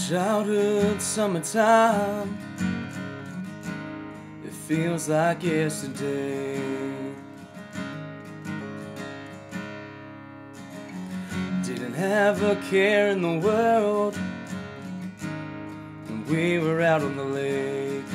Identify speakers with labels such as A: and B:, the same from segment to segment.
A: Childhood summertime, it feels like yesterday. Didn't have a care in the world when we were out on the lake.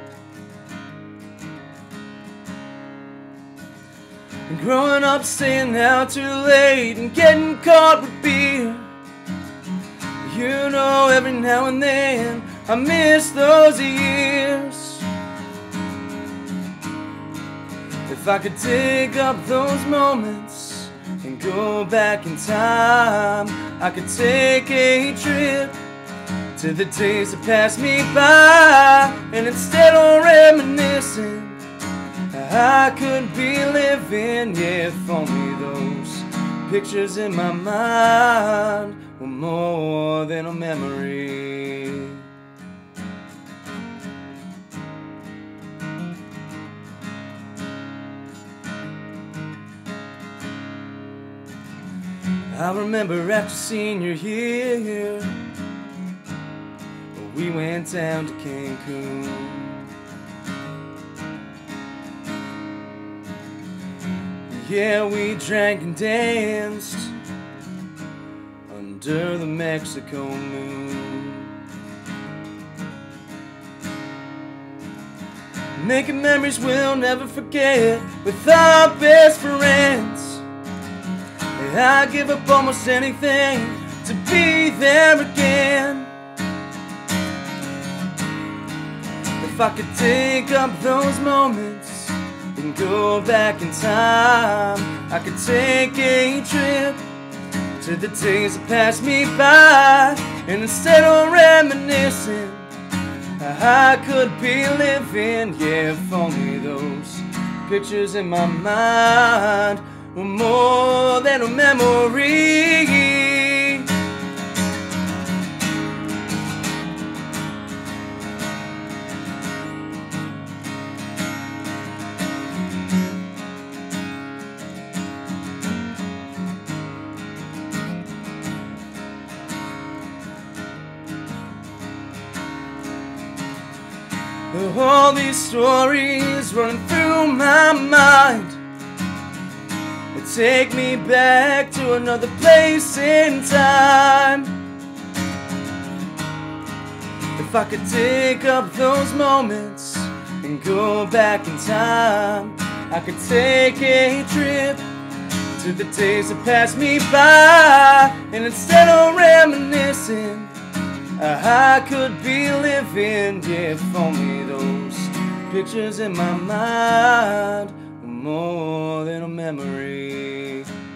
A: And growing up, staying out too late and getting caught with beer. You know, every now and then I miss those years. If I could dig up those moments and go back in time, I could take a trip to the days that passed me by. And instead of reminiscing, I could be living. Yeah, if only those pictures in my mind were more than a memory. I remember after senior year, we went down to Cancun. Yeah, we drank and danced under the Mexico moon, making memories we'll never forget with our best friends. Yeah, I'd give up almost anything to be there again. If I could dig up those moments and go back in time, I could take a trip to the days that passed me by. And instead of reminiscing, I could be living. Yeah, if only those pictures in my mind were more than a memory. All these stories running through my mind, they take me back to another place in time. If I could dig up those moments and go back in time, I could take a trip to the days that passed me by. And instead of reminiscing, I could be living. Yeah, if only those pictures in my mind were more than a memory.